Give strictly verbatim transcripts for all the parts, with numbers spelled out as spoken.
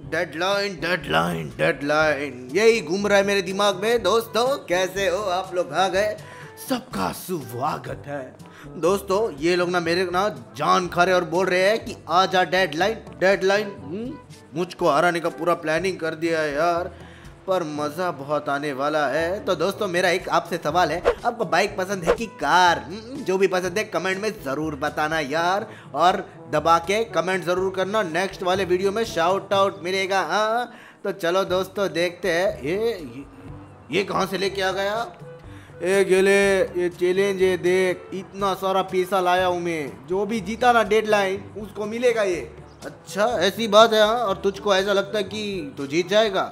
Deadline deadline deadline यही घूम रहा है मेरे दिमाग में। दोस्तों कैसे हो आप लोग? आ गए, सबका स्वागत है। दोस्तों ये लोग ना मेरे ना जान खा रहे और बोल रहे हैं कि आजा डेडलाइन डेडलाइन। मुझको हराने का पूरा प्लानिंग कर दिया है यार, पर मज़ा बहुत आने वाला है। तो दोस्तों मेरा एक आपसे सवाल है, आपको बाइक पसंद है कि कार? जो भी पसंद है कमेंट में ज़रूर बताना यार, और दबा के कमेंट ज़रूर करना, नेक्स्ट वाले वीडियो में शाउट आउट मिलेगा। हाँ तो चलो दोस्तों देखते हैं। ये ये, ये कहाँ से लेके आ गया? ए गेले, ये चैलेंज है, देख इतना सारा पैसा लाया हूँ मैं, जो भी जीता ना डेडलाइन उसको मिलेगा ये। अच्छा ऐसी बात है? हाँ, और तुझको ऐसा लगता है कि तू जीत जाएगा?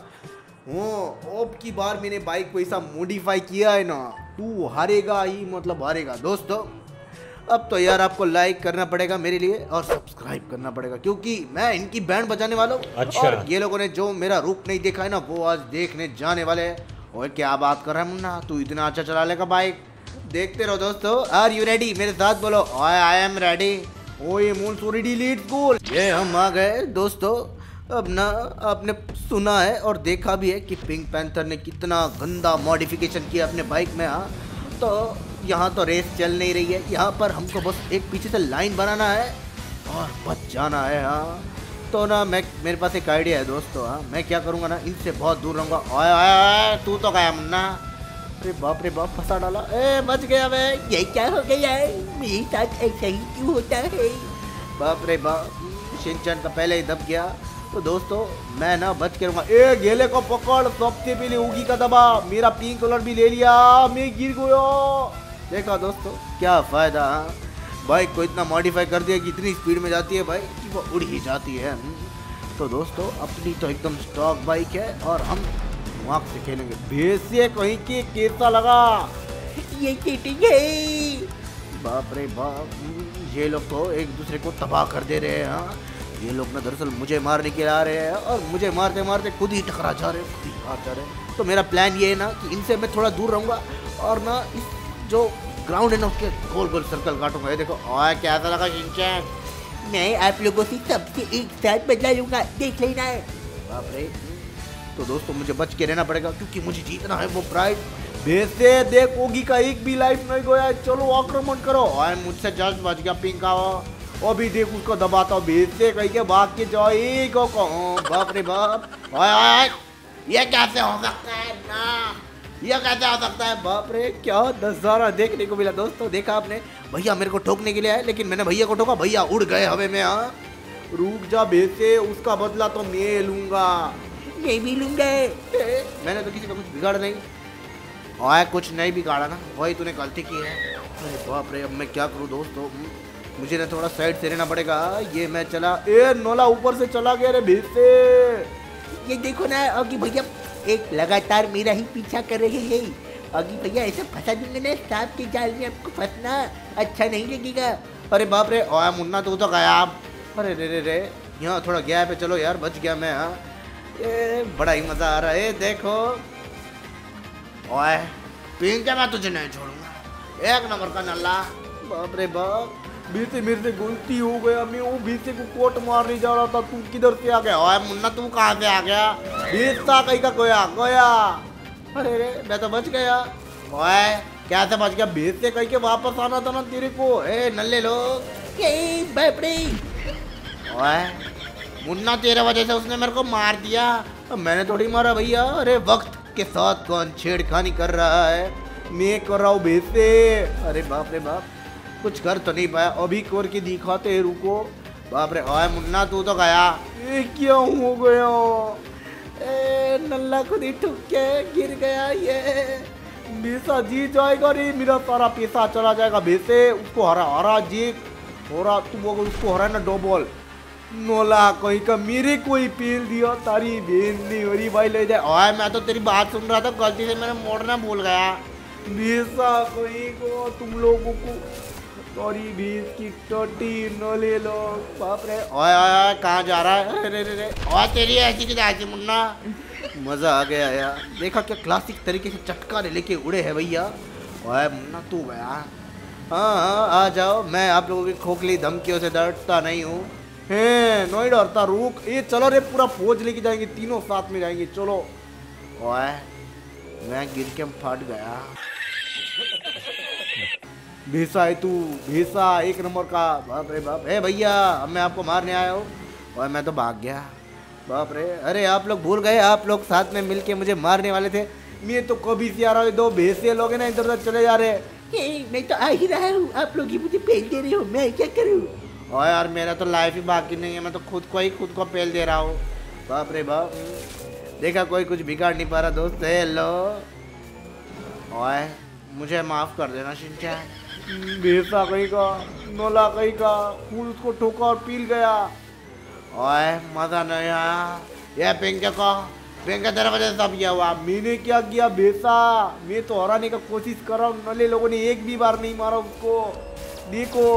हाँ, अब की बार मैंने बाइक को ऐसा मॉडिफाई किया है ना, तू हारेगा ही मतलब हारेगा। दोस्तों अब तो यार आपको लाइक करना पड़ेगा मेरे लिए और सब्सक्राइब करना पड़ेगा, क्योंकि मैं इनकी बैंड बजाने वाला हूँ। अच्छा। और ये लोगों ने जो मेरा रूप नहीं देखा है ना, वो आज देखने जाने वाले हैं। और क्या बात कर रहा है मुन्ना, तू इतना अच्छा चला लेगा बाइक? देखते रहो दोस्तों। Are you ready? मेरे साथ बोलो, आई एम रेडी। ओ ये मून सोरी लीड स्कूल। ये हम आ गए दोस्तों। अब ना आपने सुना है और देखा भी है कि पिंक पैंथर ने कितना गंदा मॉडिफिकेशन किया अपने बाइक में। हाँ तो यहाँ तो रेस चल नहीं रही है, यहाँ पर हमको बस एक पीछे से लाइन बनाना है और बच जाना है। हाँ तो ना मैं मेरे पास एक आइडिया है दोस्तों। हाँ मैं क्या करूँगा ना, इनसे बहुत दूर रहूँगा। ओए ओए तू तो गया मुन्ना। अरे बाप रे बाप, फंसा डाला। ए बच गया मैं। ये क्या हो गया है मेरे साथ, ऐसा ही क्यों होता है? बाप रे बाप, शिनचैन का पहले ही दब गया। तो दोस्तों मैं ना बच के रहूँगा। ए गेले को पकड़, सबसे पहले उगी का दबा। मेरा पिंक कलर भी ले लिया, मैं गिर गया। देखा दोस्तों क्या फ़ायदा। बाइक को इतना मॉडिफाई कर दिया कि इतनी स्पीड में जाती है बाइक कि वो उड़ ही जाती है। तो दोस्तों अपनी तो एकदम स्टॉक बाइक है और हम वहाँ से खेलेंगे। भेसिए कहीं के कैसा लगा? ये चीटिंग है। बाप रे बाप, ये लोग तो एक दूसरे को तबाह कर दे रहे हैं। हाँ ये लोग ना दरअसल मुझे मारने के आ रहे हैं और मुझे मारते मारते खुद ही टकरा जा रहे हैं, खुद ही हार जा रहे हैं। तो मेरा प्लान ये है ना कि इनसे मैं थोड़ा दूर रहूँगा और ना इस जो ग्राउंड है ना उसके गोल गोल सर्कल काटूंगा। ये देखो। और कैसा लगा शिनचैन? मैं आप लोगों से सबसे एक साथ बदला लूंगा, देख लेना है। बाप रे। तो दोस्तों मुझे बच के रहना पड़ेगा क्योंकि मुझे जीतना है वो प्राइज। भेजते देख, ओगी का एक भी लाइफ नहीं गया। चलो आक्रमण करो। और मुझसे जस्ट बच गया पिंक का। अभी देख उसको दबाता हूँ। भेजते कहीं के भाग के जाओ। एक बाप रे बाप, ये कैसे हो सकता है ना, ये कैसे हो सकता है? बाप रे क्या नजारा देखने को मिला दोस्तों। देखा आपने, भैया मेरे को ठोकने के लिए आए लेकिन मैंने भैया को ठोका, भैया उड़ गए हवे में। हाँ रुक जा भेजते, उसका बदला तो मैं लूंगा। मैं भी लूंगा। मैंने तो किसी का कुछ बिगाड़ा नहीं। और कुछ नहीं बिगाड़ा ना, वही तूने गलती की है। अरे बाप रे, अब मैं क्या करूँ दोस्तों? मुझे ना थोड़ा साइड से रहना पड़ेगा। ये मैं चला, ए नोला ऊपर से चला गया रे भेजते। ये देखो ना अगी भैया एक लगातार मेरा ही पीछा कर रहे हैं। अगी भैया ऐसा फंसा दूंगा ना सांप के जाल में, आपको फंसना अच्छा नहीं लगेगा। अरे बाप रे, ओए मुन्ना तू तो गया। अरे रे रे रे, यहाँ थोड़ा गया पे। चलो यार बच गया मैं। हाँ ये बड़ा ही मज़ा आ रहा है। देखो ओए पिंक है, मैं तुझे नहीं छोड़ूंगा, एक नंबर का नल्ला। बाप रे बाप, बीते मेरे से गलती हो गया। मैं वो बीते को कोट मारने जा रहा था, तू किधर से आ गया? ओए मुन्ना तू कहाँ से आ गया? बीता कहीं का गया गया। अरे रे मैं तो बच गया। ओए क्या से बच गया? बीत से कहीं के वापस आना था ना तेरे को। ए नल्ले लोग, ये बाप रे। ओए मुन्ना तेरे वजह से उसने मेरे को मार दिया। मैंने थोड़ी मारा भैया। अरे वक्त के साथ कौन छेड़खानी कर रहा है? मैं कर रहा हूँ बीत से। अरे बाप रे बाप, कुछ कर तो नहीं पाया। अभी कर के दिखाते, रुको। बाप रे, ओए मुन्ना तू तो गया। ये क्या हो गया? ए नल्ला खुद ही ठुक के गिर गया। ये बेसा जीत जाएगा रे, मेरा सारा पैसा चला जाएगा। बेसे उसको हरा हरा जी हो रहा, तू वो उसको हरा ना डबल। नोला कहीं का मेरे को ही पेल दिया, तारी बेन नहीं हो रही भाई, ले जाए। ओए मैं तो तेरी बात सुन रहा था, गलती से मैंने मोड़ना भूल गया। बेसा कहीं को तुम लोगों को सॉरी बीस की टोटी न ले लो। बाप रे, ओए ओए कहाँ जा रहा है? अरे रे रे, और तेरी ऐसी की जाती मुन्ना। मज़ा आ गया यार। देखा क्या क्लासिक तरीके से चटकारे लेके उड़े हैं भैया। ओए मुन्ना तू गया। हाँ हाँ आ जाओ, मैं आप लोगों की खोखली धमकियों से डरता नहीं हूँ। है नहीं डरता, रुक। ये चलो रे, पूरा फौज लेके जाएंगे, तीनों साथ में जाएंगे, चलो। ओए मैं गिर के फट गया। भीसा है तू, भीसा एक नंबर का। बाप रे बाप। ए भैया, अब मैं आपको मारने आया हूँ। और मैं तो भाग गया। बाप रे, अरे आप लोग भूल गए, आप लोग साथ में मिलके मुझे मारने वाले थे। मैं तो कभी से आ रहा हूँ, दो भैंसे लोग हैं ना इधर उधर चले जा रहे हैं। मैं तो आ ही रहा हूँ, आप लोग ही मुझे पेल दे रहे हो, मैं क्या करूँ? और यार मेरा तो लाइफ ही बाकी नहीं है, मैं तो खुद को ही खुद को पेल दे रहा हूँ। बाप रे बाप। देखा, कोई कुछ बिगाड़ नहीं पा रहा दोस्त। हेलो, ओए मुझे माफ कर देना शिनचैन। भैंसा कहीं का, नोला कहीं का, फूल उसको ठोका और पील गया। ओए मजा नहीं आया। ये पिंके को, पिंके तेरे वजह से सब किया हुआ। मैंने क्या किया भैंसा? मैं तो हराने का कोशिश कर रहा हूँ, नले लोगों ने एक भी बार नहीं मारा उसको। देखो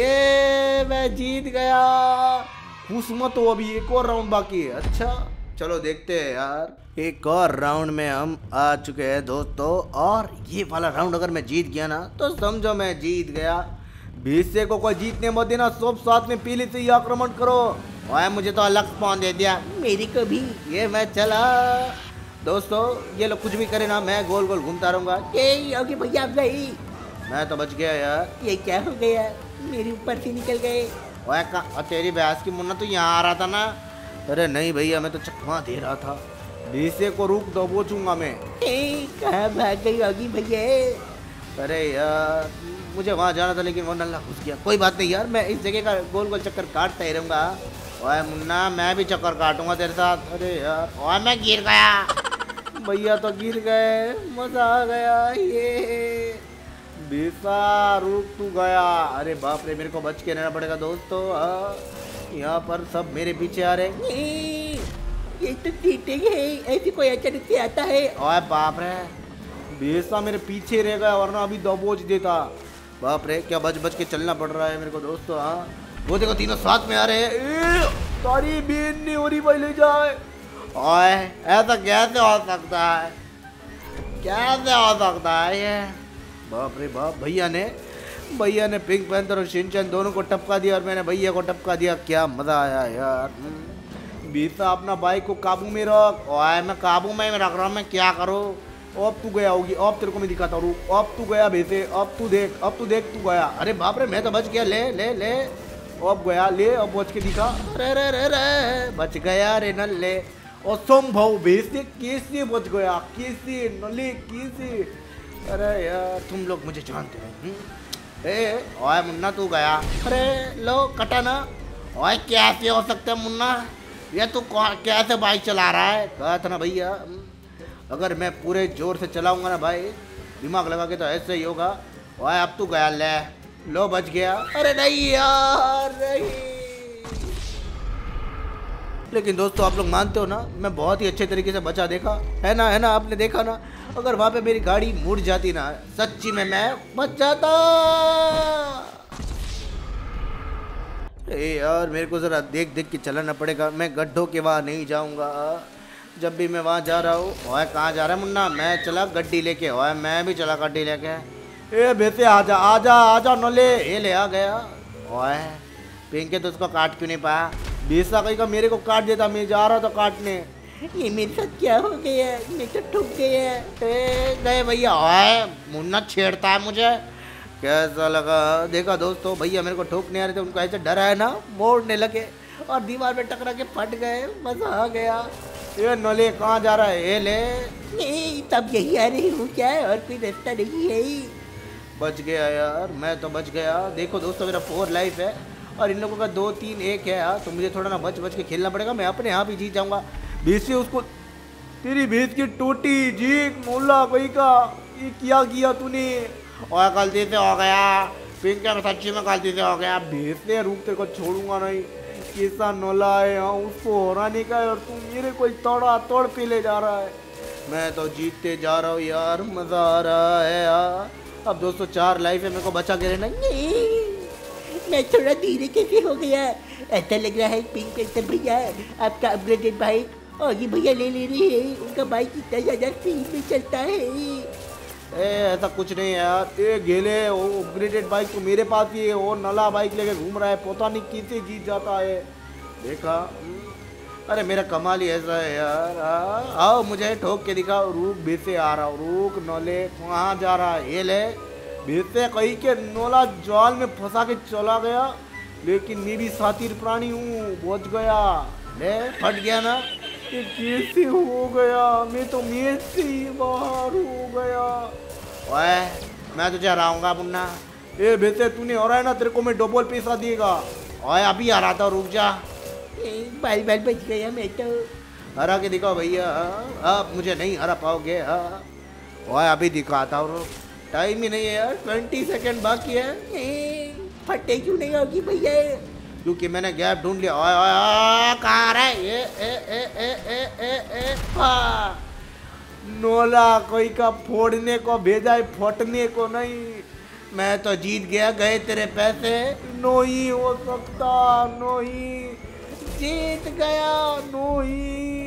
ये मैं जीत गया। खुश मत हो, अभी एक और राउंड बाकी है। अच्छा चलो देखते हैं यार। एक और राउंड में हम आ चुके हैं दोस्तों, और ये वाला राउंड अगर मैं जीत गया ना तो समझो मैं जीत गया। भैंसे को कोई जीतने मत देना, सब साथ में पीली से ही आक्रमण करो। ओए मुझे तो अलग स्पॉन दे दिया। मेरे को भी। ये मैं चला दोस्तों, ये लोग कुछ भी करे ना, मैं गोल गोल घूमता रहूंगा। ये ओके भैया, आप गई। मैं तो बच गया यार। ये क्या हो गया, मेरे ऊपर से निकल गए। ओए का तेरी भैंस की मुन्ना, तो यहाँ आ रहा था ना। अरे नहीं भैया, मैं तो चकमा दे रहा था। भैंसे को रुक दबोचूंगा मैं। कहाँ भाग गई होगी भैया? अरे यार मुझे वहाँ जाना था, लेकिन वो नल्ला घुस गया। कोई बात नहीं यार, मैं इस जगह का गोल गोल चक्कर काटता ही रहूंगा। ओए मुन्ना, मैं भी चक्कर काटूंगा तेरे साथ। अरे यार, ओए मैं गिर गया। भैया तो गिर गए, मजा आ गया। ये भैंसा रुक तू गया। अरे बाप रे, मेरे को बच के रहना पड़ेगा दोस्तों। यहाँ पर सब मेरे पीछे आ रहे। ये तो चीटिंग है, ऐसे कोई अचानक से आता है। ओए बाप रे, भैंसा मेरे पीछे रह गया, वरना अभी दबोच देता। बाप रे, क्या बच बच के चलना पड़ रहा है मेरे को दोस्तों। हाँ वो देखो, तीनों साथ में आ रहे हैं। सारी बीन नहीं हो रही भाई, ले जाए। ओए ऐसा कैसे हो सकता है, कैसे हो सकता है ये? बाप रे बाप। भैया ने भैया ने पिंक पैंथर और शिनचैन दोनों को टपका दिया, और मैंने भैया को टपका दिया। क्या मजा आया यार। भैंसा अपना बाइक को काबू में रख। ओए मैं काबू में रख रहा हूँ, मैं क्या करूँ? अब तू गया होगी, अब तेरे को मैं दिखाता हूँ। अब तू गया भैंसे, अब तू देख, अब तू देख तू गया। अरे बाप रे, मैं तो बच गया। ले ले ले, अब गया, ले अब बच के दिखा। अरे रे रे रे, बच गया रे नल्ले। असंभव, भैंसे कैसे बच गया, कैसे नल्ले कैसे? अरे यार तुम लोग मुझे जानते हैं। ए ओए मुन्ना, तू गया। अरे लो कटा ना। ओए कैसे हो सकता है मुन्ना, ये तू कैसे बाइक चला रहा है? कहा था ना भैया, अगर मैं पूरे जोर से चलाऊंगा ना भाई, दिमाग लगा के, तो ऐसे ही होगा। ओए अब तू गया, ले लो बच गया। अरे नहीं यार नहीं। लेकिन दोस्तों आप लोग मानते हो ना, मैं बहुत ही अच्छे तरीके से बचा, देखा है ना, है ना, आपने देखा ना। अगर वहां पे मेरी गाड़ी मुड़ जाती ना, सच्ची में मैं बच जाता। ए यार मेरे को जरा देख देख के चलाना पड़ेगा, मैं गड्ढों के वहाँ नहीं जाऊंगा। जब भी मैं वहाँ जा रहा हूँ। ओए कहाँ जा रहा है मुन्ना? मैं चला गड्डी लेके। ओए मैं भी चला गड्डी लेके। ए भैंसे आजा आजा आजा नले। ये ले आ गया। ओए पिंके तो उसको काट क्यों नहीं पाया? भैंसा कहीं का मेरे को काट देता, मैं जा रहा था काटने। ये मेरे साथ क्या हो गया, मैं तो ठुक गया। गए भैया। ओए मुन्ना छेड़ता है मुझे, कैसा लगा? देखा दोस्तों, भैया मेरे को ठोकने आ रहे थे, उनको ऐसे डरा है ना, मोड़ने लगे और दीवार में टकरा के फट गए। मजा आ गया। ये नले कहाँ जा रहा है? ये ले। नहीं तब यही आ रही हूँ क्या, और कोई रास्ता नहीं है। बच गया यार, मैं तो बच गया। देखो दोस्तों, मेरा फोर लाइफ है और इन लोगों का दो तीन एक है यार, तो मुझे थोड़ा ना बच बच के खेलना पड़ेगा। मैं अपने यहाँ भी जीत जाऊँगा। भैंसे उसको, तेरी भैंस की टूटी जीत मोला कोई का, ये क्या किया तूने? और गलती से हो गया पिंक, में सच्ची में गलती से हो गया। भैंसे रुक, तेरे को छोड़ूंगा नहीं। कैसा नोला है, हाँ उसको हराने का है और तू मेरे को तोड़ा तोड़ पे ले जा रहा है। मैं तो जीतते जा रहा हूँ यार, मजा आ रहा है यार। अब दोस्तों चार लाइफ है, मेरे को बचा के रहना। मैं थोड़ा धीरे कैसे हो गया, ऐसा लग रहा है पिंक पैंथर भैया आपका अपग्रेडेड बाइक, और ये भैया ले ले रही है, उनका बाइक इतना ज़्यादा स्पीड में चलता है। ए ऐसा कुछ नहीं है यार। ए गेले, वो अपग्रेडेड बाइक तो मेरे पास ही है, वो नला बाइक लेके घूम रहा है, पता नहीं कैसे जीत जाता है। देखा। अरे मेरा कमाल ही ऐसा है यार। आ, आओ मुझे ठोक के दिखाओ। रुक बेसे आ रहा हूँ। रुक नोले कहाँ जा रहा है? ये ले बेसे कहीं के नोला जाल में फंसा के चला गया, लेकिन मैं भी सातिर प्राणी हूँ, बच गया। ले फट गया ना। ये कैसे हो गया? मैं तो मैं से ही बाहर हो गया। ओए मैं तुझे हराऊंगा मुन्ना। ए बेटे तूने हो रहा है ना, तेरे को मैं डबल पैसा देगा। ओए अभी आ रहा था, रुक जा। बाल बाल बच गया मैं तो। हरा के दिखाओ भैया। आप मुझे नहीं हरा पाओगे। हाँ ओए अभी दिखाता हूँ। टाइम ही नहीं है यार, ट्वेंटी सेकेंड बाकी है। ए, फटे क्यों नहीं होगी भैया? क्योंकि मैंने गैप ढूंढ लिया। ओए ओए ओए कहाँ रहा है? ए ए ए ए ए ए ए हाँ नोला कोई का फोड़ने को भेजा है, फोड़ने को नहीं। मैं तो जीत गया। गए तेरे पैसे। नो ही हो सकता, नो ही जीत गया, नो ही।